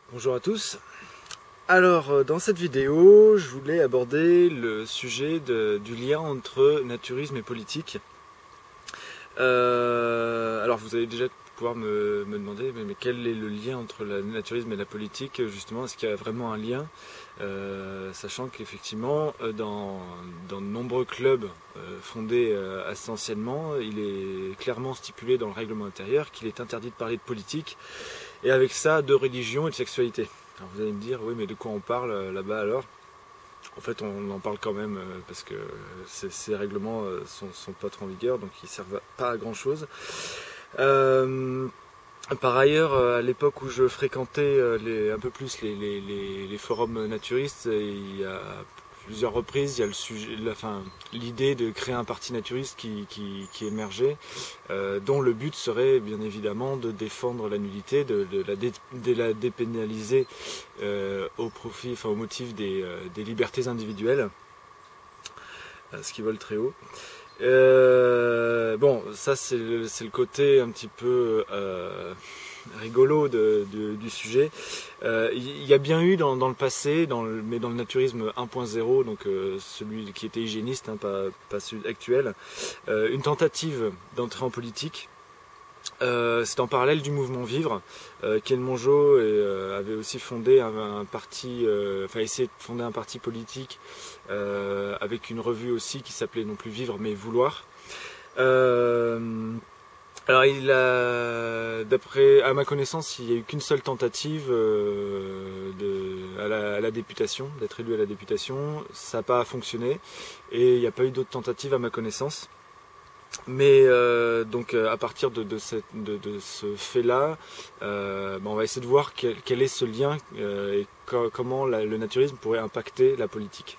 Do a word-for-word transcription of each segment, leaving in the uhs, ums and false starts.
Bonjour à tous. Alors dans cette vidéo, je voulais aborder le sujet de, du lien entre naturisme et politique. Euh, alors vous allez déjà pouvoir me, me demander mais, mais quel est le lien entre le naturisme et la politique justement, est-ce qu'il y a vraiment un lien, euh, sachant qu'effectivement dans, dans de nombreux clubs euh, fondés euh, assez anciennement, il est clairement stipulé dans le règlement intérieur qu'il est interdit de parler de politique et avec ça de religion et de sexualité. Alors vous allez me dire, oui mais de quoi on parle euh, là-bas alors? En fait on en parle quand même euh, parce que ces, ces règlements euh, sont, sont pas trop en vigueur, donc ils servent pas à grand chose. Euh, par ailleurs, à l'époque où je fréquentais les, un peu plus les, les, les, les forums naturistes, il y a plusieurs reprises, il y a le sujet, enfin, l'idée de créer un parti naturiste qui, qui, qui émergeait, euh, dont le but serait bien évidemment de défendre la nudité, de, de, la, dé, de la dépénaliser euh, au profit, enfin au motif des, euh, des libertés individuelles, ce qui vole très haut. Euh, bon, ça c'est le, le côté un petit peu euh, rigolo de, de, du sujet. Euh, il y a bien eu dans, dans le passé, dans le, mais dans le naturisme un point zéro, donc euh, celui qui était hygiéniste, hein, pas, pas celui actuel, euh, une tentative d'entrer en politique. Euh, c'est en parallèle du mouvement Vivre. Euh, Ken Mongeau euh, avait aussi fondé un, un parti, euh, enfin essayé de fonder un parti politique euh, avec une revue aussi qui s'appelait non plus Vivre mais Vouloir. Euh, alors il a, d'après, à ma connaissance, il n'y a eu qu'une seule tentative euh, de, à, la, à la députation, d'être élu à la députation. Ça n'a pas fonctionné et il n'y a pas eu d'autres tentatives à ma connaissance. Mais euh, donc à partir de, de, cette, de, de ce fait-là, euh, ben on va essayer de voir quel, quel est ce lien euh, et co comment la, le naturisme pourrait impacter la politique.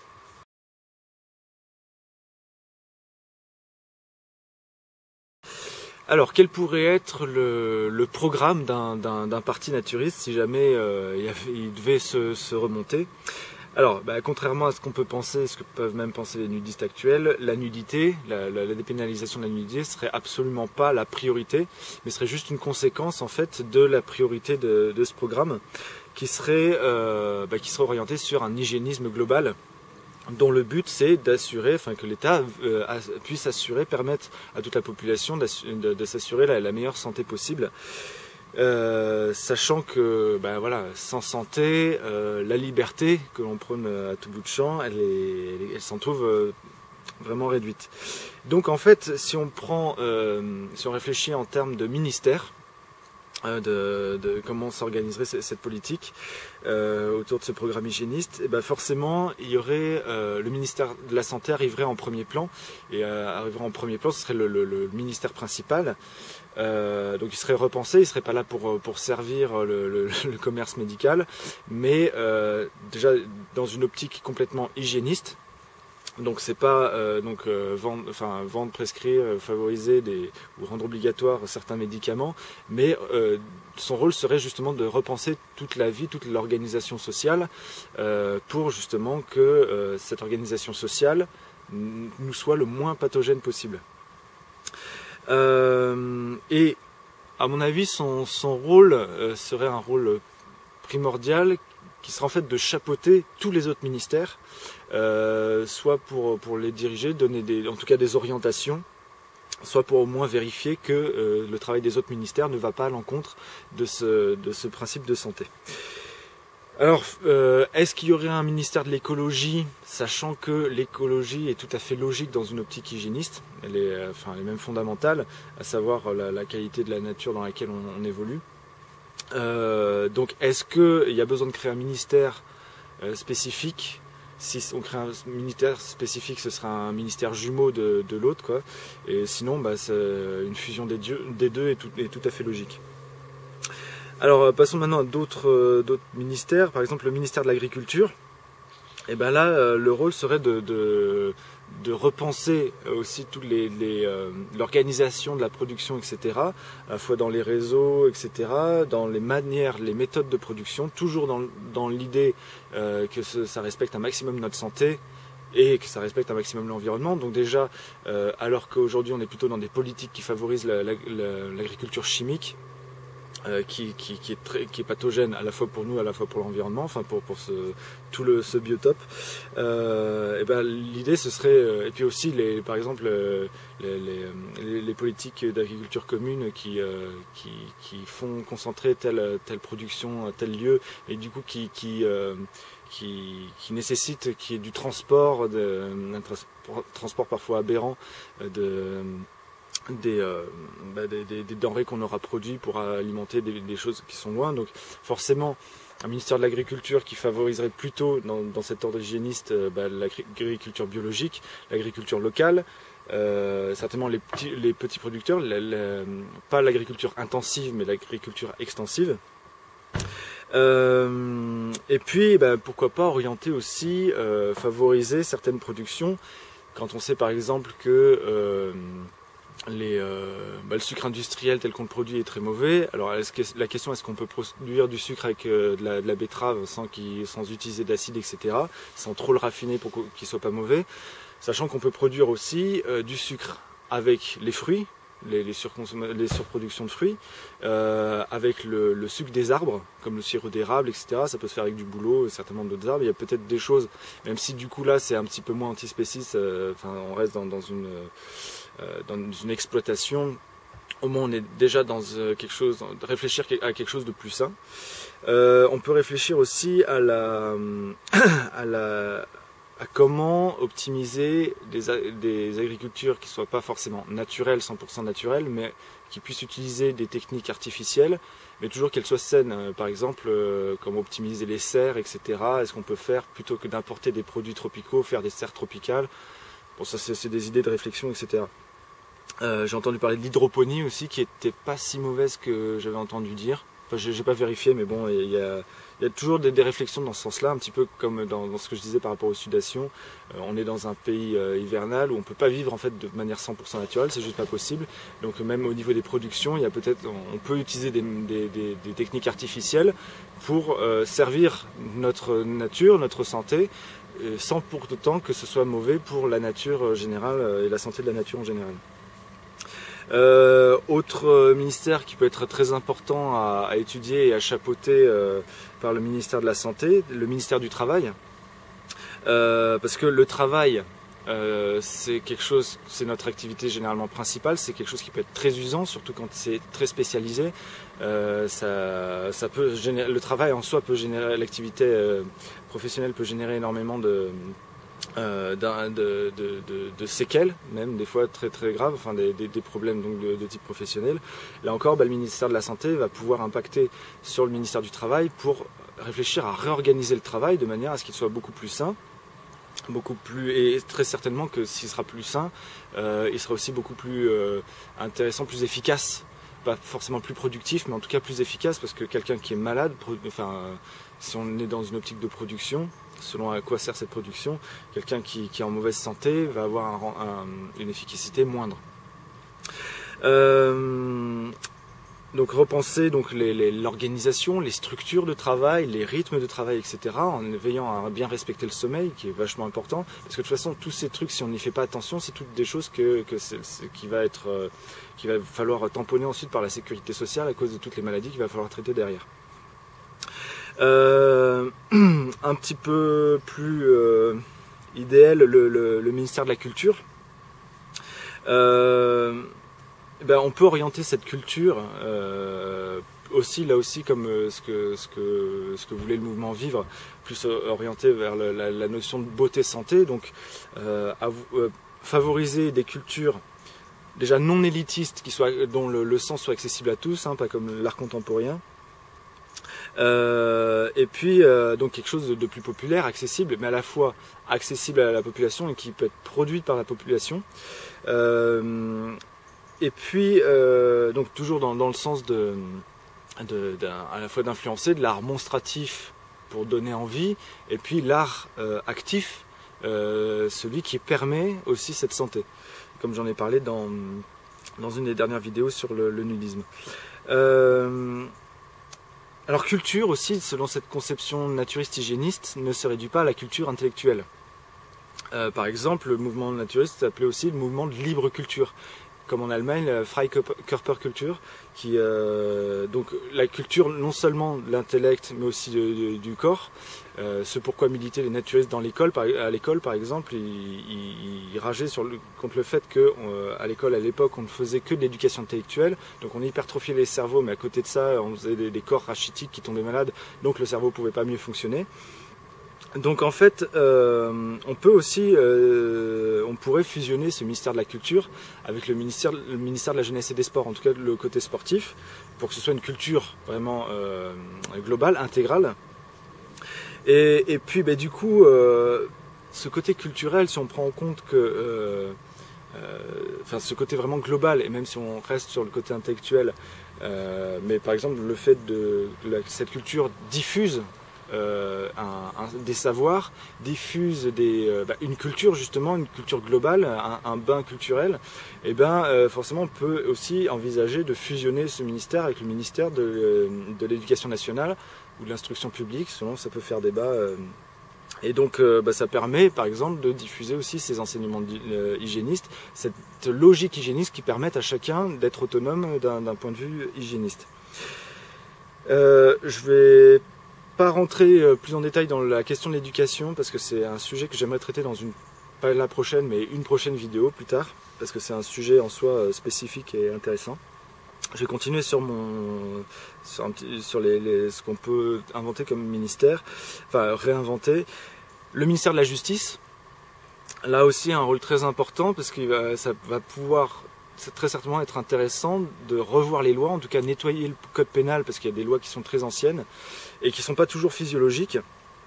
Alors quel pourrait être le, le programme d'un parti naturiste si jamais euh, il, avait, il devait se, se remonter? Alors, bah, contrairement à ce qu'on peut penser, ce que peuvent même penser les nudistes actuels, la nudité, la, la, la dépénalisation de la nudité serait absolument pas la priorité, mais serait juste une conséquence en fait de la priorité de, de ce programme, qui serait, euh, bah, qui serait orienté sur un hygiénisme global, dont le but c'est d'assurer, enfin que l'État euh, puisse assurer, permettre à toute la population de, de s'assurer la, la meilleure santé possible. Euh, sachant que ben voilà, sans santé, euh, la liberté que l'on prône à tout bout de champ, elle, est, elle, elle s'en trouve euh, vraiment réduite. Donc en fait, si on prend, euh, si on réfléchit en termes de ministère, euh, de, de comment s'organiserait cette politique euh, autour de ce programme hygiéniste, et ben forcément il y aurait euh, le ministère de la Santé arriverait en premier plan, et euh, arriverait en premier plan, ce serait le, le, le ministère principal. Euh, donc il serait repensé, il ne serait pas là pour, pour servir le, le, le commerce médical, mais euh, déjà dans une optique complètement hygiéniste. Donc c'est pas euh, donc euh, vendre, enfin vendre, prescrire, euh, favoriser des, ou rendre obligatoire certains médicaments, mais euh, son rôle serait justement de repenser toute la vie, toute l'organisation sociale, euh, pour justement que euh, cette organisation sociale nous soit le moins pathogène possible. Euh, et à mon avis, son, son rôle euh, serait un rôle primordial qui serait en fait de chapeauter tous les autres ministères, euh, soit pour, pour les diriger, donner des, en tout cas des orientations, soit pour au moins vérifier que euh, le travail des autres ministères ne va pas à l'encontre de ce, de ce principe de santé. Alors, euh, est-ce qu'il y aurait un ministère de l'écologie, sachant que l'écologie est tout à fait logique dans une optique hygiéniste, elle est, enfin, elle est même fondamentale, à savoir la, la qualité de la nature dans laquelle on, on évolue. Euh, donc, est-ce qu'il y a besoin de créer un ministère euh, spécifique? Si on crée un ministère spécifique, ce sera un ministère jumeau de, de l'autre, quoi. Et sinon, bah, une fusion des, dieux, des deux est tout, est tout à fait logique. Alors passons maintenant à d'autres euh, d'autres ministères, par exemple le ministère de l'Agriculture. Et ben là, euh, le rôle serait de, de, de repenser aussi toute les, les, euh, l'organisation de la production, et cetera, à la fois dans les réseaux, et cetera, dans les manières, les méthodes de production, toujours dans, dans l'idée euh, que ce, ça respecte un maximum notre santé et que ça respecte un maximum l'environnement. Donc déjà, euh, alors qu'aujourd'hui on est plutôt dans des politiques qui favorisent la, la, la, l'agriculture chimique, euh, qui, qui, qui, est très, qui est pathogène à la fois pour nous, à la fois pour l'environnement, enfin pour, pour ce, tout le, ce biotope. Euh, et ben, l'idée ce serait, euh, et puis aussi les, par exemple euh, les, les, les politiques d'agriculture commune qui, euh, qui, qui font concentrer telle, telle production à tel lieu, et du coup qui, qui, euh, qui, qui nécessite qu'il y ait du transport, de, un transport, transport parfois aberrant de Des, euh, bah des, des, des denrées qu'on aura produites pour alimenter des, des choses qui sont loin. Donc forcément, un ministère de l'Agriculture qui favoriserait plutôt dans, dans cet ordre hygiéniste euh, bah, l'agriculture biologique, l'agriculture locale, euh, certainement les petits, les petits producteurs, la, la, pas l'agriculture intensive mais l'agriculture extensive. Euh, et puis bah, pourquoi pas orienter aussi, euh, favoriser certaines productions quand on sait par exemple que euh, Les, euh, bah, le sucre industriel tel qu'on le produit est très mauvais. Alors est-ce que, la question est-ce qu'on peut produire du sucre avec euh, de, la, de la betterave sans, qu'il, sans utiliser d'acide, et cetera, sans trop le raffiner pour qu'il soit pas mauvais, sachant qu'on peut produire aussi euh, du sucre avec les fruits, les, les, les surproductions de fruits, euh, avec le, le sucre des arbres, comme le sirop d'érable, et cetera. Ça peut se faire avec du bouleau, certainement d'autres arbres. Il y a peut-être des choses, même si du coup là c'est un petit peu moins antispéciste, euh, enfin, on reste dans, dans une... Euh, dans une exploitation, au moins on est déjà dans quelque chose, de réfléchir à quelque chose de plus sain. Euh, on peut réfléchir aussi à la, à la, à comment optimiser des, des agricultures qui ne soient pas forcément naturelles, cent pour cent naturelles, mais qui puissent utiliser des techniques artificielles, mais toujours qu'elles soient saines. Par exemple, euh, comment optimiser les serres, et cetera. Est-ce qu'on peut faire, plutôt que d'importer des produits tropicaux, faire des serres tropicales? Bon, ça c'est des idées de réflexion, et cetera. Euh, j'ai entendu parler de l'hydroponie aussi, qui était pas si mauvaise que j'avais entendu dire. Enfin, j'ai pas vérifié, mais bon, il y a, il y a toujours des, des réflexions dans ce sens-là, un petit peu comme dans, dans ce que je disais par rapport aux sudations. Euh, on est dans un pays euh, hivernal où on peut pas vivre en fait de manière cent pour cent naturelle, c'est juste pas possible. Donc même au niveau des productions, il y a peut-être, on peut utiliser des, des, des, des techniques artificielles pour euh, servir notre nature, notre santé, euh, sans pour autant que ce soit mauvais pour la nature générale euh, et la santé de la nature en général. Euh, autre ministère qui peut être très important à, à étudier et à chapeauter euh, par le ministère de la Santé, le ministère du Travail, euh, parce que le travail, euh, c'est quelque chose, c'est notre activité généralement principale, c'est quelque chose qui peut être très usant, surtout quand c'est très spécialisé. Euh, ça, ça peut générer, le travail en soi peut générer, l'activité euh, professionnelle peut générer énormément de Euh, de, de, de, de séquelles, même des fois très très graves, enfin des, des, des problèmes donc de, de type professionnel. Là encore, bah, le ministère de la Santé va pouvoir impacter sur le ministère du Travail pour réfléchir à réorganiser le travail de manière à ce qu'il soit beaucoup plus sain, beaucoup plus, et très certainement que s'il sera plus sain, euh, il sera aussi beaucoup plus euh, intéressant, plus efficace, pas forcément plus productif, mais en tout cas plus efficace, parce que quelqu'un qui est malade, enfin, si on est dans une optique de production, selon à quoi sert cette production, quelqu'un qui, qui est en mauvaise santé va avoir un, un, une efficacité moindre. Euh, donc repenser donc l'organisation, les, les structures de travail, les rythmes de travail, et cetera, en veillant à bien respecter le sommeil, qui est vachement important, parce que de toute façon, tous ces trucs, si on n'y fait pas attention, c'est toutes des choses que, que c'est, c'est, qui va être, euh, qui va falloir tamponner ensuite par la sécurité sociale à cause de toutes les maladies qu'il va falloir traiter derrière. Euh, un petit peu plus euh, idéal, le, le, le ministère de la Culture. Euh, ben on peut orienter cette culture euh, aussi, là aussi, comme ce que, ce, que, ce que voulait le mouvement Vivre, plus orienté vers le, la, la notion de beauté-santé, donc euh, à, euh, favoriser des cultures déjà non élitistes, qui soient, dont le, le sens soit accessible à tous, hein, pas comme l'art contemporain. Euh, et puis euh, donc quelque chose de, de plus populaire, accessible, mais à la fois accessible à la population et qui peut être produite par la population. Euh, et puis euh, donc toujours dans, dans le sens de, de, de à la fois d'influencer de l'art monstratif pour donner envie, et puis l'art euh, actif, euh, celui qui permet aussi cette santé, comme j'en ai parlé dans, dans une des dernières vidéos sur le, le nudisme. Euh, Alors culture aussi, selon cette conception naturiste hygiéniste, ne se réduit pas à la culture intellectuelle. Euh, par exemple, le mouvement naturiste s'appelait aussi le mouvement de libre culture. comme en Allemagne, la Freikörperkultur, qui euh, donc la culture non seulement de l'intellect mais aussi de, de, du corps. Euh, ce pourquoi militaient les naturistes dans l'école, à l'école par exemple, ils, ils, ils rageaient sur le, contre le fait que euh, à l'école à l'époque on ne faisait que de l'éducation intellectuelle, donc on hypertrophiait les cerveaux, mais à côté de ça on faisait des, des corps rachitiques qui tombaient malades, donc le cerveau pouvait pas mieux fonctionner. Donc en fait, euh, on peut aussi, euh, on pourrait fusionner ce ministère de la Culture avec le ministère, le ministère de la Jeunesse et des Sports, en tout cas le côté sportif, pour que ce soit une culture vraiment euh, globale, intégrale. Et, et puis bah, du coup, euh, ce côté culturel, si on prend en compte que, euh, euh, enfin ce côté vraiment global, et même si on reste sur le côté intellectuel, euh, mais par exemple le fait de que cette culture diffuse Euh, un, un, des savoirs, diffuse des, euh, bah, une culture justement, une culture globale, un, un bain culturel, et ben euh, forcément on peut aussi envisager de fusionner ce ministère avec le ministère de, euh, de l'éducation nationale ou de l'instruction publique, selon ça peut faire débat. Euh, et donc euh, bah, ça permet par exemple de diffuser aussi ces enseignements euh, hygiénistes, cette logique hygiéniste qui permettent à chacun d'être autonome d'un point de vue hygiéniste. Euh, je vais pas rentrer plus en détail dans la question de l'éducation parce que c'est un sujet que j'aimerais traiter dans une, pas la prochaine, mais une prochaine vidéo plus tard, parce que c'est un sujet en soi spécifique et intéressant. Je vais continuer sur mon, sur, un petit, sur les, les, ce qu'on peut inventer comme ministère, enfin réinventer. Le ministère de la Justice, là aussi un rôle très important parce que ça va pouvoir c'est très certainement être intéressant de revoir les lois, en tout cas nettoyer le code pénal, parce qu'il y a des lois qui sont très anciennes et qui ne sont pas toujours physiologiques,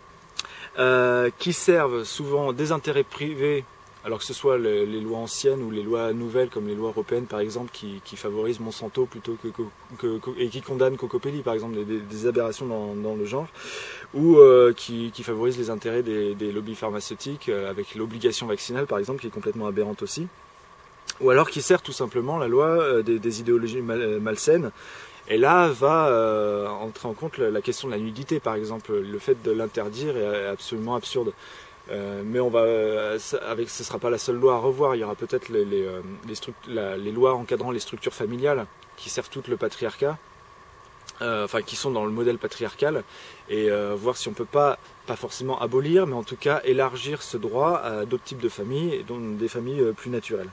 euh, qui servent souvent des intérêts privés, alors que ce soit les, les lois anciennes ou les lois nouvelles, comme les lois européennes par exemple, qui, qui favorisent Monsanto plutôt que, que, que et qui condamnent Cocopelli par exemple, des, des aberrations dans, dans le genre, ou euh, qui, qui favorisent les intérêts des, des lobbies pharmaceutiques, euh, avec l'obligation vaccinale par exemple, qui est complètement aberrante aussi. Ou alors qui sert tout simplement la loi euh, des, des idéologies mal, malsaines. Et là va euh, entrer en compte la, la question de la nudité, par exemple. Le fait de l'interdire est absolument absurde. Euh, mais on va, avec, ce ne sera pas la seule loi à revoir. Il y aura peut-être les, les, les, la, les lois encadrant les structures familiales qui servent tout le patriarcat, euh, enfin qui sont dans le modèle patriarcal, et euh, voir si on peut pas, pas forcément abolir, mais en tout cas élargir ce droit à d'autres types de familles, et donc des familles euh, plus naturelles.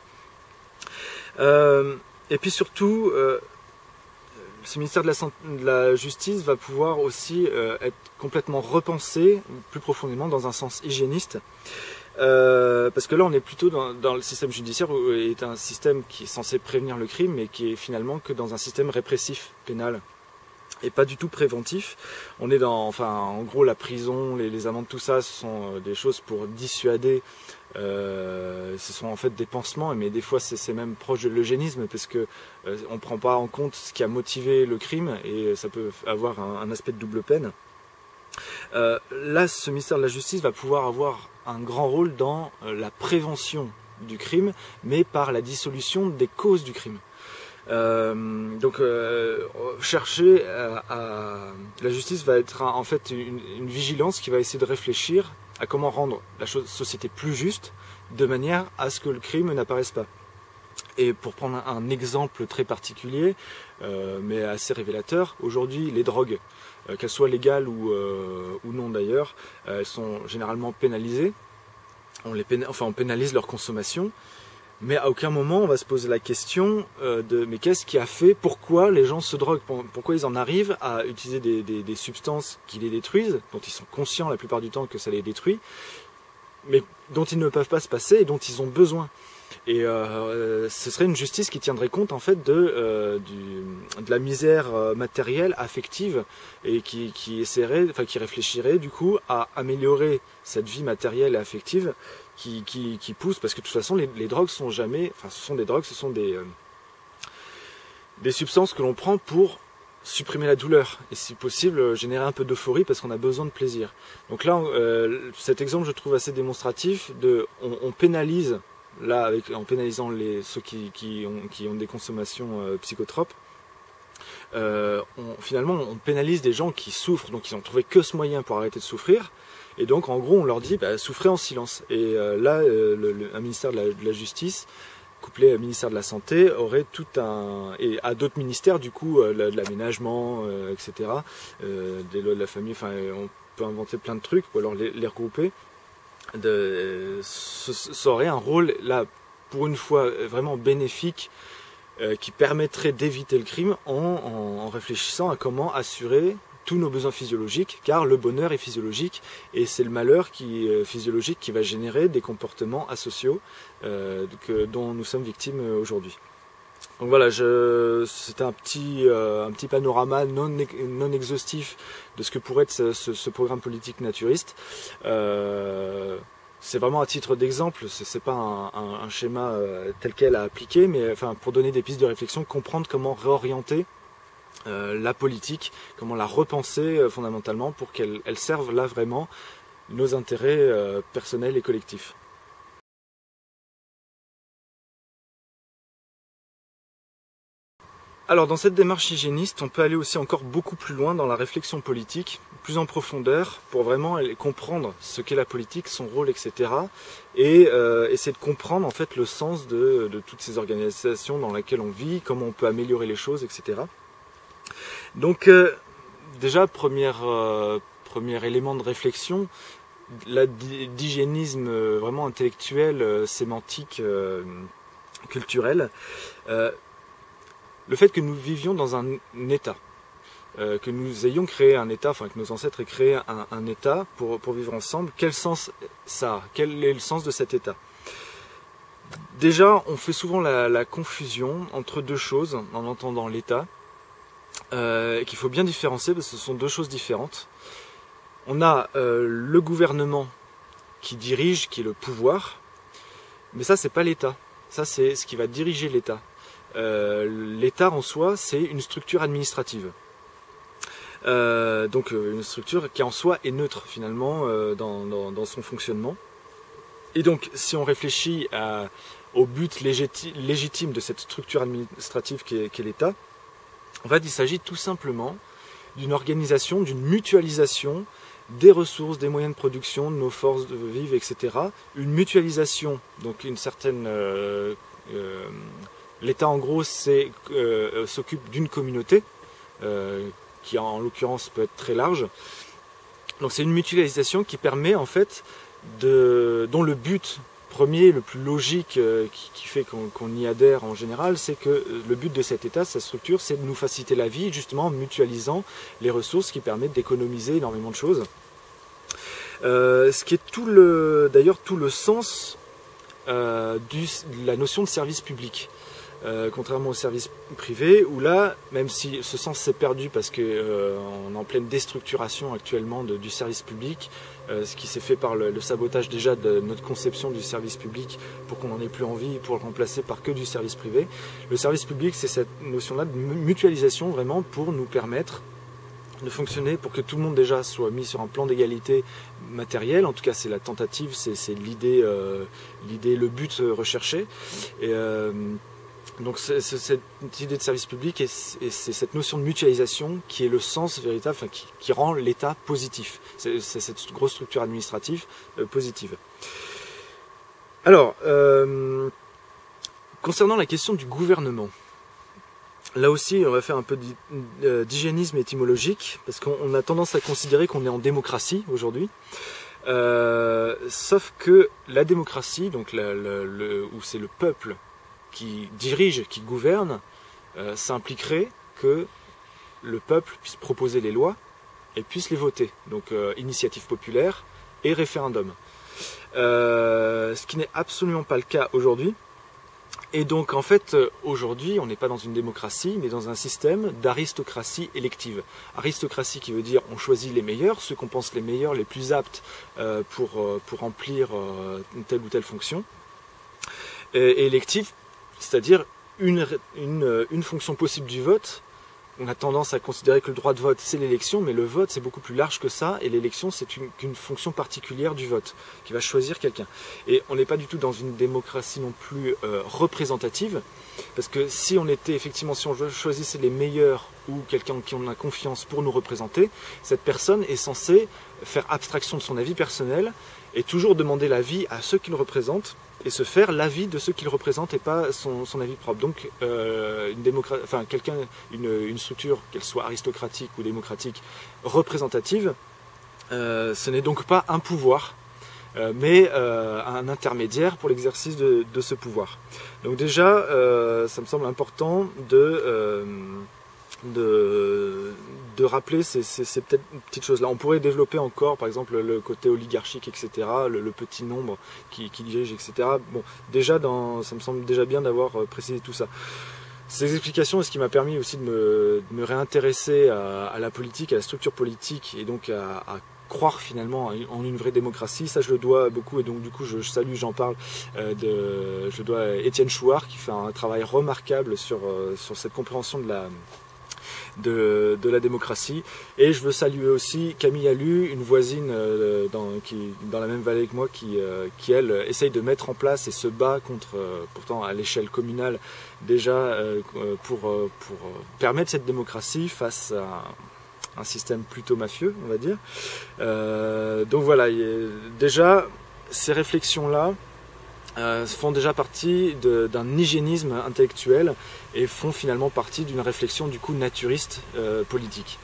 Euh, et puis surtout, euh, ce ministère de la, de la Justice va pouvoir aussi euh, être complètement repensé plus profondément dans un sens hygiéniste. Euh, parce que là on est plutôt dans, dans le système judiciaire où est un système qui est censé prévenir le crime, mais qui est finalement que dans un système répressif pénal et pas du tout préventif. On est dans, enfin en gros la prison, les, les amendes, tout ça, ce sont des choses pour dissuader. Euh, ce sont en fait des pansements, mais des fois c'est même proche de l'eugénisme, parce que euh, on ne prend pas en compte ce qui a motivé le crime, et ça peut avoir un, un aspect de double peine. Euh, là, ce ministère de la Justice va pouvoir avoir un grand rôle dans euh, la prévention du crime, mais par la dissolution des causes du crime. Euh, donc euh, chercher à, à... la justice va être en fait une, une vigilance qui va essayer de réfléchir à comment rendre la société plus juste, de manière à ce que le crime n'apparaisse pas. Et pour prendre un, un exemple très particulier, euh, mais assez révélateur, aujourd'hui les drogues, euh, qu'elles soient légales ou, euh, ou non d'ailleurs, euh, elles sont généralement pénalisées. On, les pénalise, enfin, on pénalise leur consommation. Mais à aucun moment on va se poser la question euh, de mais qu'est-ce qui a fait, pourquoi les gens se droguent, pourquoi ils en arrivent à utiliser des, des, des substances qui les détruisent, dont ils sont conscients la plupart du temps que ça les détruit, mais dont ils ne peuvent pas se passer et dont ils ont besoin. Et euh, ce serait une justice qui tiendrait compte en fait de, euh, du, de la misère matérielle, affective, et qui, qui essaierait, enfin qui réfléchirait du coup à améliorer cette vie matérielle et affective qui, qui, qui pousse, parce que de toute façon les, les drogues sont jamais, enfin ce sont des drogues, ce sont des, euh, des substances que l'on prend pour supprimer la douleur et si possible générer un peu d'euphorie parce qu'on a besoin de plaisir. Donc là euh, cet exemple je trouve assez démonstratif de on, on pénalise là avec, en pénalisant les, ceux qui, qui, ont, qui ont des consommations euh, psychotropes. Euh, on, finalement on pénalise des gens qui souffrent, donc ils n'ont trouvé que ce moyen pour arrêter de souffrir, et donc en gros on leur dit bah, souffrez en silence. Et euh, là euh, le, le, un ministère de la, de la Justice couplé au ministère de la Santé, aurait tout un... et à d'autres ministères, du coup, euh, de l'aménagement, euh, et cetera, euh, des lois de la famille, enfin, on peut inventer plein de trucs, ou alors les, les regrouper. De, ça aurait un rôle, là, pour une fois, vraiment bénéfique, euh, qui permettrait d'éviter le crime en, en, en réfléchissant à comment assurer tous nos besoins physiologiques, car le bonheur est physiologique et c'est le malheur qui, euh, physiologique qui va générer des comportements asociaux euh, que, dont nous sommes victimes aujourd'hui. Donc voilà, c'était un petit, euh, un petit panorama non, non exhaustif de ce que pourrait être ce, ce, ce programme politique naturiste. Euh, c'est vraiment à titre d'exemple, c'est pas un, un, un schéma euh, tel quel à appliquer, mais enfin, pour donner des pistes de réflexion, comprendre comment réorienter Euh, la politique, comment la repenser euh, fondamentalement pour qu'elle elle serve là vraiment nos intérêts euh, personnels et collectifs. Alors dans cette démarche hygiéniste, on peut aller aussi encore beaucoup plus loin dans la réflexion politique, plus en profondeur, pour vraiment comprendre ce qu'est la politique, son rôle, et cetera. Et euh, essayer de comprendre en fait le sens de, de toutes ces organisations dans lesquelles on vit, comment on peut améliorer les choses, et cetera. Donc euh, déjà, première, euh, premier élément de réflexion, d'hygiénisme euh, vraiment intellectuel, euh, sémantique, euh, culturel, euh, le fait que nous vivions dans un, un état, euh, que nous ayons créé un état, enfin que nos ancêtres aient créé un, un état pour, pour vivre ensemble, quel sens ça a? Quel est le sens de cet état? Déjà, on fait souvent la, la confusion entre deux choses en entendant l'état, Euh, qu'il faut bien différencier parce que ce sont deux choses différentes. On a euh, le gouvernement qui dirige, qui est le pouvoir, mais ça c'est pas l'État. Ça c'est ce qui va diriger l'État. Euh, L'État en soi c'est une structure administrative. Euh, donc une structure qui en soi est neutre finalement euh, dans, dans, dans son fonctionnement. Et donc si on réfléchit à, au but légiti légitime de cette structure administrative qu'est qu'est l'État, en fait, il s'agit tout simplement d'une organisation, d'une mutualisation des ressources, des moyens de production, de nos forces de vivre, et cetera. Une mutualisation, donc une certaine... Euh, euh, L'État, en gros, euh, s'occupe d'une communauté, euh, qui en l'occurrence peut être très large. Donc c'est une mutualisation qui permet, en fait, de, dont le but premier, le plus logique, euh, qui, qui fait qu'on qu'on y adhère en général, c'est que le but de cet état, sa structure, c'est de nous faciliter la vie, justement en mutualisant les ressources qui permettent d'économiser énormément de choses. Euh, ce qui est tout le, d'ailleurs tout le sens euh, du, de la notion de service public. Euh, contrairement au service privé, où là, même si ce sens s'est perdu parce qu'on euh, est en pleine déstructuration actuellement de, du service public, euh, ce qui s'est fait par le, le sabotage déjà de notre conception du service public pour qu'on n'en ait plus envie, pour le remplacer par que du service privé. Le service public, c'est cette notion-là de mutualisation vraiment pour nous permettre de fonctionner, pour que tout le monde déjà soit mis sur un plan d'égalité matérielle. En tout cas, c'est la tentative, c'est l'idée, euh, l'idée, le but recherché. Et, euh, Donc c'est cette idée de service public et c'est cette notion de mutualisation qui est le sens véritable, enfin, qui, qui rend l'État positif. C'est cette grosse structure administrative euh, positive. Alors, euh, concernant la question du gouvernement, là aussi on va faire un peu d'hygiénisme étymologique, parce qu'on a tendance à considérer qu'on est en démocratie aujourd'hui. Euh, sauf que la démocratie, donc la, la, le, où c'est le peuple qui dirige, qui gouverne, euh, ça impliquerait que le peuple puisse proposer les lois et puisse les voter. Donc euh, initiative populaire et référendum. Euh, ce qui n'est absolument pas le cas aujourd'hui. Et donc en fait, aujourd'hui, on n'est pas dans une démocratie, mais dans un système d'aristocratie élective. Aristocratie qui veut dire on choisit les meilleurs, ceux qu'on pense les meilleurs, les plus aptes euh, pour, euh, pour remplir euh, telle ou telle fonction. Et élective, c'est-à-dire une, une, une fonction possible du vote. On a tendance à considérer que le droit de vote, c'est l'élection, mais le vote, c'est beaucoup plus large que ça, et l'élection, c'est une, une fonction particulière du vote, qui va choisir quelqu'un. Et on n'est pas du tout dans une démocratie non plus euh, représentative, parce que si on était, effectivement, si on choisissait les meilleurs, ou quelqu'un en qui on a confiance pour nous représenter, cette personne est censée faire abstraction de son avis personnel, et toujours demander l'avis à ceux qu'il représente, et se faire l'avis de ceux qu'il représente et pas son, son avis propre. Donc euh, une, démocra- enfin, quelqu'un, une, une structure, qu'elle soit aristocratique ou démocratique, représentative, euh, ce n'est donc pas un pouvoir, euh, mais euh, un intermédiaire pour l'exercice de, de ce pouvoir. Donc déjà, euh, ça me semble important de... Euh, De, de rappeler ces, ces, ces petites choses-là. On pourrait développer encore, par exemple, le côté oligarchique, et cetera, le, le petit nombre qui, qui dirige, et cetera. Bon, déjà, dans, ça me semble déjà bien d'avoir précisé tout ça. Ces explications, est ce qui m'a permis aussi de me, de me réintéresser à, à la politique, à la structure politique, et donc à, à croire finalement en une vraie démocratie. Ça, je le dois beaucoup, et donc du coup, je, je salue, j'en parle, euh, de, je le dois à Étienne Chouard, qui fait un travail remarquable sur, euh, sur cette compréhension de la... De, de la démocratie. Et je veux saluer aussi Camille Allu, une voisine euh, dans, qui, dans la même vallée que moi, qui, euh, qui elle essaye de mettre en place et se bat contre, euh, pourtant à l'échelle communale déjà, euh, pour, pour permettre cette démocratie face à un système plutôt mafieux, on va dire. Euh, donc voilà, déjà ces réflexions-là Euh, font déjà partie d'un hygiénisme intellectuel et font finalement partie d'une réflexion du coup naturiste euh, politique.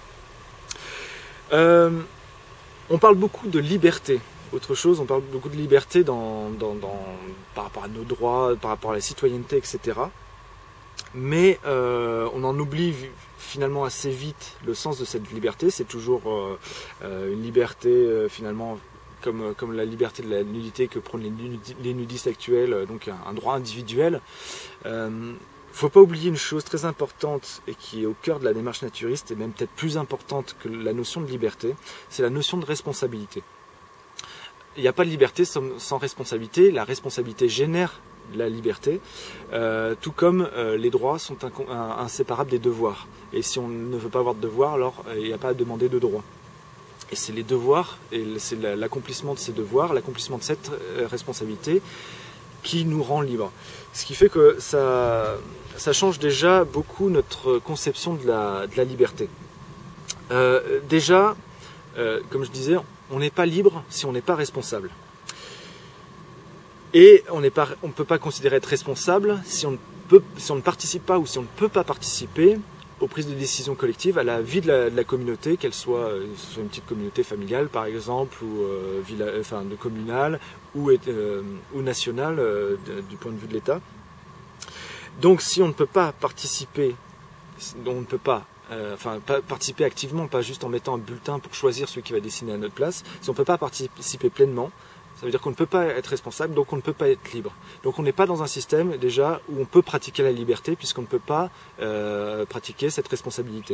Euh, on parle beaucoup de liberté. Autre chose, on parle beaucoup de liberté dans, dans, dans, par rapport à nos droits, par rapport à la citoyenneté, et cetera. Mais euh, on en oublie finalement assez vite le sens de cette liberté. C'est toujours euh, euh, une liberté euh, finalement Comme, comme la liberté de la nudité que prônent les, nudi les nudistes actuels, donc un, un droit individuel. Il euh, ne faut pas oublier une chose très importante et qui est au cœur de la démarche naturiste, et même peut-être plus importante que la notion de liberté, c'est la notion de responsabilité. Il n'y a pas de liberté sans, sans responsabilité, la responsabilité génère la liberté, euh, tout comme euh, les droits sont inséparables des devoirs. Et si on ne veut pas avoir de devoirs, alors il n'y a pas à demander de droits. Et c'est les devoirs, et c'est l'accomplissement de ces devoirs, l'accomplissement de cette responsabilité qui nous rend libres. Ce qui fait que ça, ça change déjà beaucoup notre conception de la, de la liberté. Euh, déjà, euh, comme je disais, on n'est pas libre si on n'est pas responsable. Et on n'est pas, on ne peut pas considérer être responsable si on, ne peut, si on ne participe pas ou si on ne peut pas participer aux prises de décision collectives, à la vie de la, de la communauté, qu'elle soit, euh, soit une petite communauté familiale par exemple, ou euh, villa, enfin, de communale, ou, euh, ou nationale euh, de, du point de vue de l'État. Donc si on ne peut pas participer, on ne peut pas, euh, enfin pas participer activement, pas juste en mettant un bulletin pour choisir celui qui va dessiner à notre place, si on ne peut pas participer pleinement, ça veut dire qu'on ne peut pas être responsable, donc on ne peut pas être libre. Donc on n'est pas dans un système déjà où on peut pratiquer la liberté, puisqu'on ne peut pas euh, pratiquer cette responsabilité.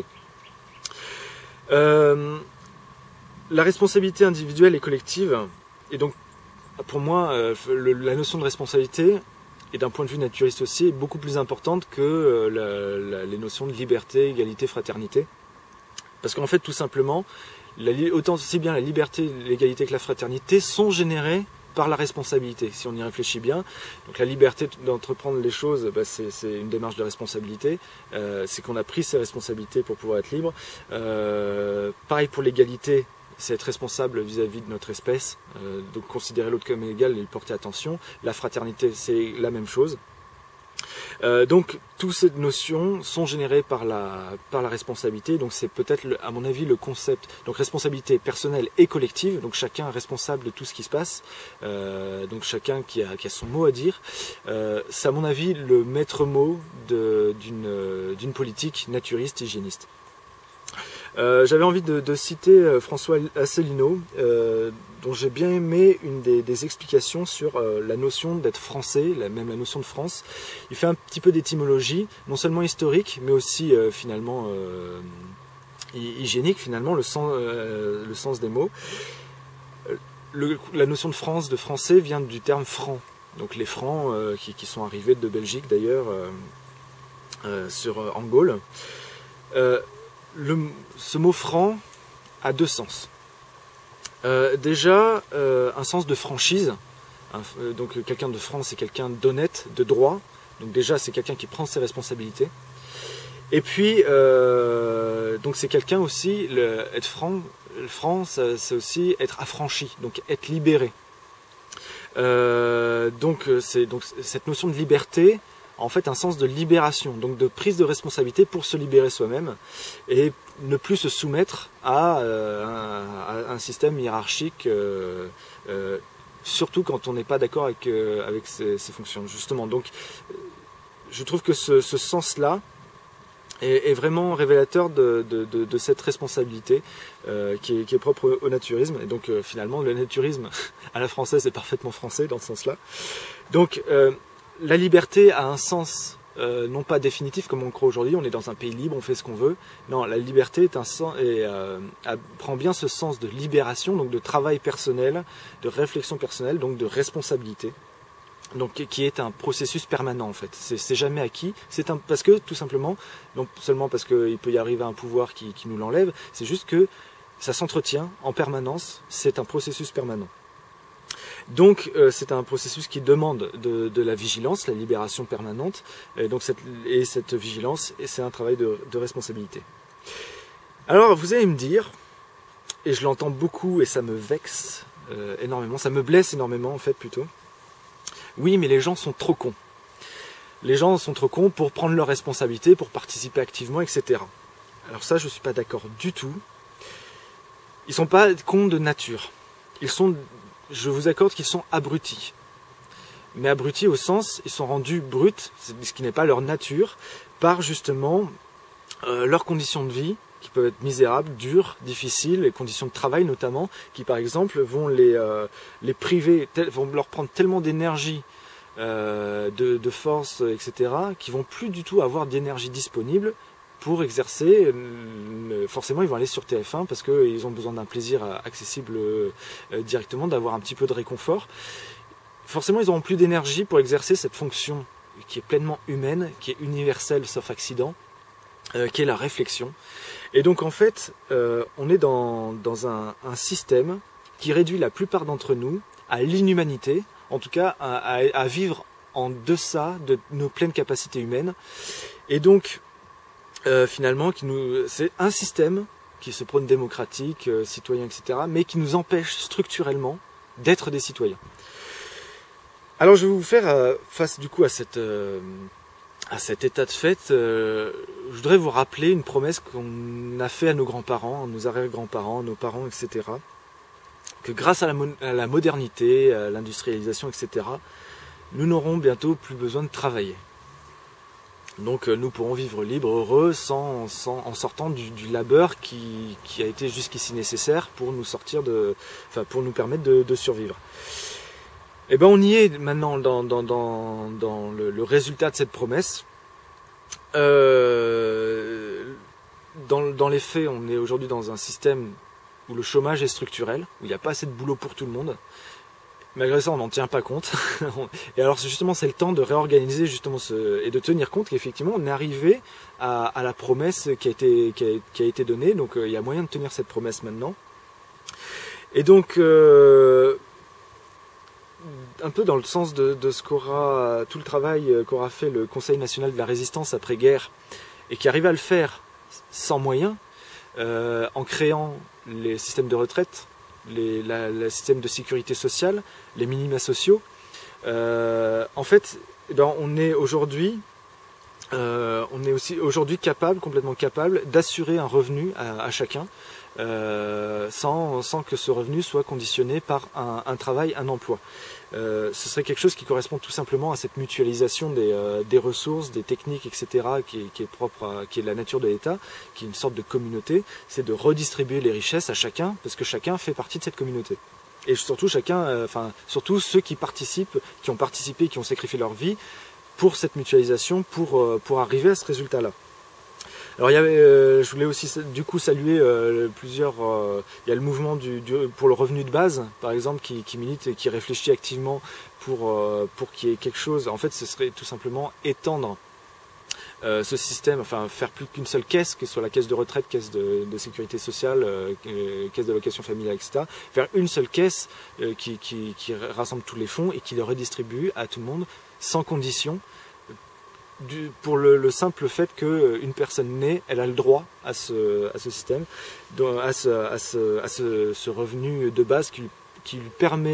Euh, la responsabilité individuelle et collective, et donc pour moi, euh, le, la notion de responsabilité, et d'un point de vue naturiste aussi, est beaucoup plus importante que euh, la, la, les notions de liberté, égalité, fraternité. Parce qu'en fait, tout simplement, La, autant aussi bien la liberté, l'égalité que la fraternité sont générées par la responsabilité, si on y réfléchit bien. Donc la liberté d'entreprendre les choses, bah c'est une démarche de responsabilité, euh, c'est qu'on a pris ses responsabilités pour pouvoir être libre. Euh, pareil pour l'égalité, c'est être responsable vis-à-vis de notre espèce, euh, donc considérer l'autre comme égal et lui porter attention. La fraternité, c'est la même chose. Euh, donc toutes ces notions sont générées par la, par la responsabilité, donc c'est peut-être à mon avis le concept, donc responsabilité personnelle et collective, donc chacun est responsable de tout ce qui se passe, euh, donc chacun qui a, qui a son mot à dire, euh, c'est à mon avis le maître mot d'une d'une politique naturiste hygiéniste. Euh, J'avais envie de, de citer François Asselineau, euh, dont j'ai bien aimé une des, des explications sur euh, la notion d'être français, la, même la notion de France. Il fait un petit peu d'étymologie, non seulement historique, mais aussi euh, finalement euh, hygiénique, finalement, le sens, euh, le sens des mots. Le, la notion de France, de français, vient du terme franc. Donc les francs euh, qui, qui sont arrivés de Belgique d'ailleurs, euh, euh, sur euh, en Gaule. Euh, Le, ce mot franc a deux sens. Euh, déjà, euh, un sens de franchise. Hein, euh, donc quelqu'un de franc, c'est quelqu'un d'honnête, de droit. Donc déjà, c'est quelqu'un qui prend ses responsabilités. Et puis, euh, donc c'est quelqu'un aussi, le, être franc, franc c'est aussi être affranchi, donc être libéré. Euh, donc c'est donc cette notion de liberté, en fait un sens de libération, donc de prise de responsabilité pour se libérer soi-même et ne plus se soumettre à, euh, un, à un système hiérarchique, euh, euh, surtout quand on n'est pas d'accord avec, euh, avec ses, ses fonctions, justement. Donc je trouve que ce, ce sens-là est, est vraiment révélateur de, de, de, de cette responsabilité euh, qui, est, qui est propre au naturisme. Et donc euh, finalement le naturisme à la française est parfaitement français dans ce sens-là. Donc euh, la liberté a un sens euh, non pas définitif comme on le croit aujourd'hui, on est dans un pays libre, on fait ce qu'on veut. Non, la liberté est un sens, et, euh, prend bien ce sens de libération, donc de travail personnel, de réflexion personnelle, donc de responsabilité. Donc qui est un processus permanent en fait. C'est jamais acquis, c'est un parce que tout simplement, non seulement parce qu'il peut y arriver un pouvoir qui, qui nous l'enlève, c'est juste que ça s'entretient en permanence, c'est un processus permanent. Donc euh, c'est un processus qui demande de, de la vigilance, la libération permanente, et donc cette, et cette vigilance, et c'est un travail de, de responsabilité. Alors vous allez me dire, et je l'entends beaucoup et ça me vexe euh, énormément, ça me blesse énormément en fait plutôt, oui mais les gens sont trop cons. Les gens sont trop cons pour prendre leurs responsabilités, pour participer activement, et cetera. Alors ça je ne suis pas d'accord du tout. Ils ne sont pas cons de nature. Ils sont... Je vous accorde qu'ils sont abrutis. Mais abrutis au sens, ils sont rendus bruts, ce qui n'est pas leur nature, par justement euh, leurs conditions de vie, qui peuvent être misérables, dures, difficiles, les conditions de travail notamment, qui par exemple vont les, euh, les priver, vont leur prendre tellement d'énergie, euh, de, de force, et cetera, qu'ils vont plus du tout avoir d'énergie disponible pour exercer. Forcément ils vont aller sur T F un parce qu'ils ont besoin d'un plaisir accessible directement, d'avoir un petit peu de réconfort. Forcément ils n'auront plus d'énergie pour exercer cette fonction qui est pleinement humaine, qui est universelle sauf accident, euh, qui est la réflexion. Et donc en fait euh, on est dans, dans un, un système qui réduit la plupart d'entre nous à l'inhumanité, en tout cas à, à, à vivre en deçà de nos pleines capacités humaines. Et donc Euh, finalement, qui nous, c'est un système qui se prône démocratique, euh, citoyen, et cetera, mais qui nous empêche structurellement d'être des citoyens. Alors, je vais vous faire euh, face du coup à cette euh, à cet état de fait. Euh, je voudrais vous rappeler une promesse qu'on a fait à nos grands-parents, à nos arrière-grands-parents, à nos parents, et cetera, que grâce à la, mo à la modernité, à l'industrialisation, et cetera, nous n'aurons bientôt plus besoin de travailler. Donc nous pourrons vivre libres, heureux, sans, sans, en sortant du, du labeur qui, qui a été jusqu'ici nécessaire pour nous sortir de, enfin pour nous permettre de, de survivre. Et ben on y est maintenant dans, dans, dans, dans le, le résultat de cette promesse. Euh, dans, dans les faits, on est aujourd'hui dans un système où le chômage est structurel, où il n'y a pas assez de boulot pour tout le monde. Malgré ça, on n'en tient pas compte. Et alors, justement, c'est le temps de réorganiser justement ce, et de tenir compte qu'effectivement, on est arrivé à, à la promesse qui a été, qui a, qui a été donnée. Donc, euh, il y a moyen de tenir cette promesse maintenant. Et donc, euh, un peu dans le sens de, de ce qu'aura tout le travail qu'aura fait le Conseil national de la résistance après-guerre, et qui arrive à le faire sans moyens, euh, en créant les systèmes de retraite, Les, la, le système de sécurité sociale, les minima sociaux. Euh, en fait, eh ben, on est aujourd'hui, euh, on est aussi aujourd'hui capable, complètement capable, d'assurer un revenu à, à chacun, euh, sans, sans que ce revenu soit conditionné par un, un travail, un emploi. Euh, ce serait quelque chose qui correspond tout simplement à cette mutualisation des, euh, des ressources, des techniques, et cetera, qui est, qui est propre à, qui est la nature de l'État, qui est une sorte de communauté. C'est de redistribuer les richesses à chacun, parce que chacun fait partie de cette communauté. Et surtout chacun, euh, enfin surtout ceux qui participent, qui ont participé, qui ont sacrifié leur vie pour cette mutualisation, pour euh, pour arriver à ce résultat-là. Alors il y avait, euh, je voulais aussi du coup saluer euh, plusieurs. Euh, il y a le mouvement du, du, pour le revenu de base, par exemple, qui, qui milite et qui réfléchit activement pour euh, pour qu'il y ait quelque chose. En fait, ce serait tout simplement étendre euh, ce système, enfin faire plus qu'une seule caisse, que ce soit la caisse de retraite, caisse de, de sécurité sociale, euh, caisse d'allocation familiale, et cetera. Faire une seule caisse euh, qui, qui, qui rassemble tous les fonds et qui les redistribue à tout le monde sans condition. Du, pour le, le simple fait qu'une personne née, elle a le droit à ce, à ce système, à, ce, à, ce, à ce, ce revenu de base qui, qui lui permet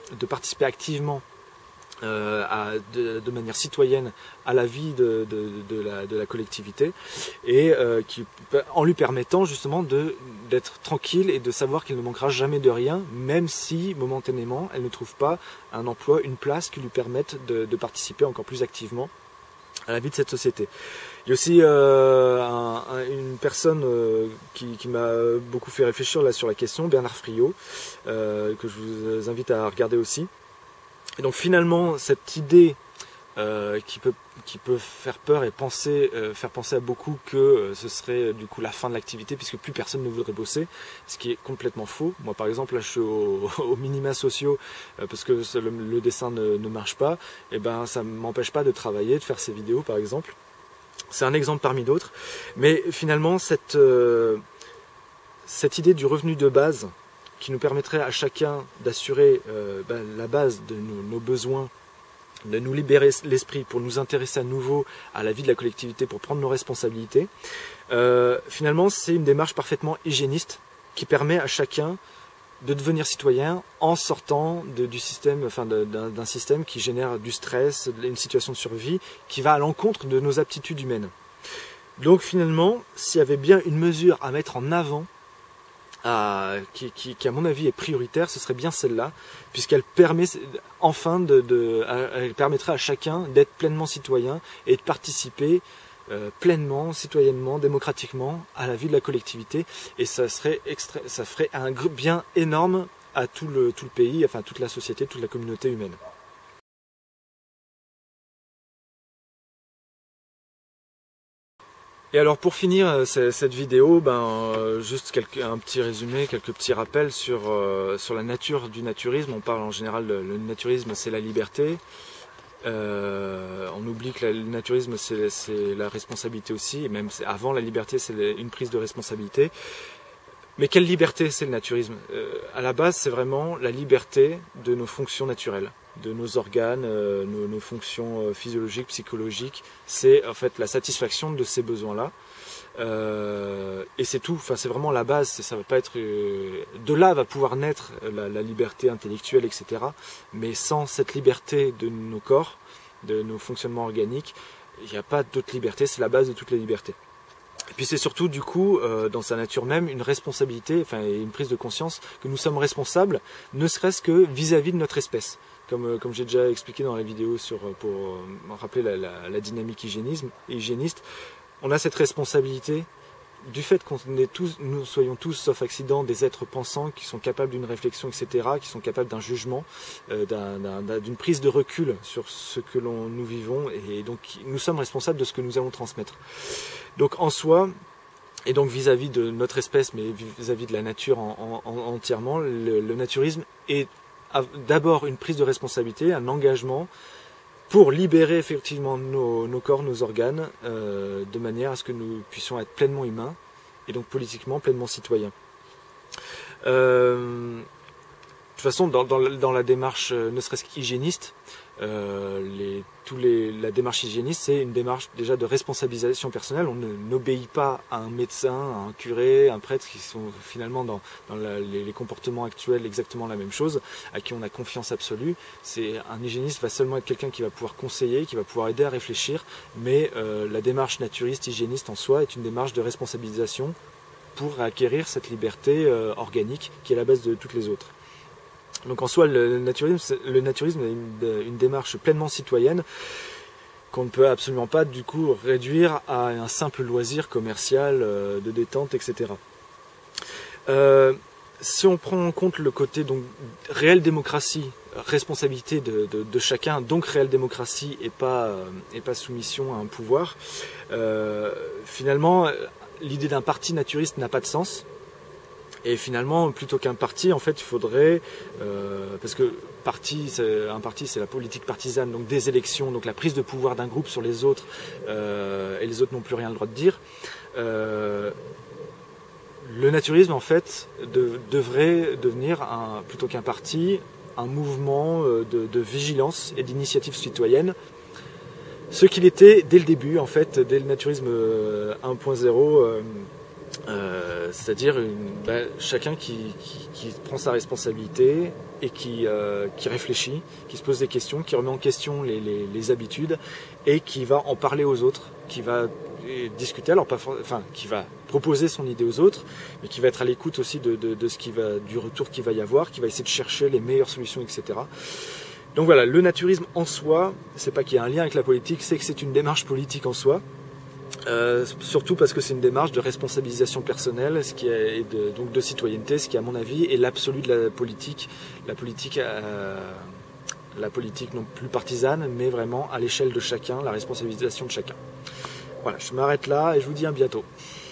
de participer activement Euh, à, de, de manière citoyenne à la vie de, de, de, la, de la collectivité et euh, qui, en lui permettant justement d'être tranquille et de savoir qu'il ne manquera jamais de rien, même si momentanément elle ne trouve pas un emploi, une place qui lui permette de, de participer encore plus activement à la vie de cette société. Il y a aussi euh, un, un, une personne euh, qui, qui m'a beaucoup fait réfléchir là sur la question, Bernard Friot, euh, que je vous invite à regarder aussi. Et donc finalement, cette idée euh, qui, peut, qui peut faire peur et penser, euh, faire penser à beaucoup que euh, ce serait du coup la fin de l'activité puisque plus personne ne voudrait bosser, ce qui est complètement faux. Moi par exemple, là je suis au, aux minima sociaux euh, parce que le, le dessin ne, ne marche pas, et ben ça ne m'empêche pas de travailler, de faire ces vidéos par exemple. C'est un exemple parmi d'autres. Mais finalement, cette, euh, cette idée du revenu de base qui nous permettrait à chacun d'assurer euh, ben, la base de nos, nos besoins, de nous libérer l'esprit pour nous intéresser à nouveau à la vie de la collectivité, pour prendre nos responsabilités, euh, finalement c'est une démarche parfaitement hygiéniste qui permet à chacun de devenir citoyen en sortant de, du système, enfin d'un système qui génère du stress, une situation de survie qui va à l'encontre de nos aptitudes humaines. Donc finalement, s'il y avait bien une mesure à mettre en avant, À, qui, qui, qui à mon avis est prioritaire, ce serait bien celle-là, puisqu'elle permet enfin de, de, elle permettrait à chacun d'être pleinement citoyen et de participer euh, pleinement, citoyennement, démocratiquement à la vie de la collectivité, et ça serait extra, ça ferait un bien énorme à tout le, tout le pays, enfin toute la société, toute la communauté humaine. Et alors pour finir cette vidéo, ben, euh, juste quelques, un petit résumé, quelques petits rappels sur, euh, sur la nature du naturisme. On parle en général, de, le naturisme c'est la liberté. Euh, on oublie que la, le naturisme c'est la responsabilité aussi, et même avant la liberté c'est une prise de responsabilité. Mais quelle liberté c'est le naturisme? euh, À la base c'est vraiment la liberté de nos fonctions naturelles, de nos organes, euh, nos, nos fonctions euh, physiologiques, psychologiques. C'est en fait la satisfaction de ces besoins-là. Euh, et c'est tout, enfin, c'est vraiment la base. Ça va pas être, euh, de là va pouvoir naître la, la liberté intellectuelle, et cetera. Mais sans cette liberté de nos corps, de nos fonctionnements organiques, il n'y a pas d'autre liberté, c'est la base de toutes les libertés. Et puis c'est surtout du coup, euh, dans sa nature même, une responsabilité, enfin une prise de conscience que nous sommes responsables, ne serait-ce que vis-à-vis de notre espèce. Comme, euh, comme j'ai déjà expliqué dans la vidéo sur, pour euh, rappeler la, la, la dynamique hygiénisme, hygiéniste, on a cette responsabilité du fait qu'on est tous, nous soyons tous, sauf accident, des êtres pensants qui sont capables d'une réflexion, et cetera, qui sont capables d'un jugement, euh, d'une prise de recul sur ce que l'on nous vivons, et donc nous sommes responsables de ce que nous allons transmettre. Donc en soi, et donc vis-à-vis de notre espèce, mais vis-à-vis de la nature en, en, en, entièrement, le, le naturisme est d'abord une prise de responsabilité, un engagement pour libérer effectivement nos, nos corps, nos organes, euh, de manière à ce que nous puissions être pleinement humains et donc politiquement pleinement citoyens. Euh, de toute façon, dans, dans, dans la démarche ne serait-ce qu'hygiéniste, euh, les, tous les, la démarche hygiéniste, c'est une démarche déjà de responsabilisation personnelle. On n'obéit pas à un médecin, à un curé, à un prêtre qui sont finalement dans, dans la, les, les comportements actuels exactement la même chose, à qui on a confiance absolue. C'est un hygiéniste va seulement être quelqu'un qui va pouvoir conseiller, qui va pouvoir aider à réfléchir, mais euh, la démarche naturiste, hygiéniste en soi est une démarche de responsabilisation pour acquérir cette liberté euh, organique qui est la base de toutes les autres. Donc en soi, le naturisme, le naturisme est une, une démarche pleinement citoyenne qu'on ne peut absolument pas du coup réduire à un simple loisir commercial euh, de détente, et cetera. Euh, si on prend en compte le côté donc réelle démocratie, responsabilité de, de, de chacun, donc réelle démocratie et pas, euh, et pas soumission à un pouvoir, euh, finalement l'idée d'un parti naturiste n'a pas de sens. Et finalement, plutôt qu'un parti, en fait, il faudrait, euh, parce que parti, un parti, c'est la politique partisane, donc des élections, donc la prise de pouvoir d'un groupe sur les autres, euh, et les autres n'ont plus rien le droit de dire. Euh, le naturisme, en fait, de, devrait devenir, un, plutôt qu'un parti, un mouvement de, de vigilance et d'initiative citoyenne. Ce qu'il était dès le début, en fait, dès le naturisme un point zéro, euh, Euh, c'est-à-dire une, bah, chacun qui, qui, qui prend sa responsabilité et qui, euh, qui réfléchit, qui se pose des questions, qui remet en question les, les, les habitudes et qui va en parler aux autres, qui va discuter, alors pas, enfin, qui va proposer son idée aux autres, mais qui va être à l'écoute aussi de, de, de ce qui va, du retour qu'il va y avoir, qui va essayer de chercher les meilleures solutions, et cetera. Donc voilà, le naturisme en soi, c'est pas qu'il y a un lien avec la politique, c'est que c'est une démarche politique en soi. Euh, surtout parce que c'est une démarche de responsabilisation personnelle, ce qui est, et de, donc de citoyenneté, ce qui à mon avis est l'absolu de la politique, la politique, euh, la politique non plus partisane, mais vraiment à l'échelle de chacun, la responsabilisation de chacun. Voilà, je m'arrête là et je vous dis à bientôt.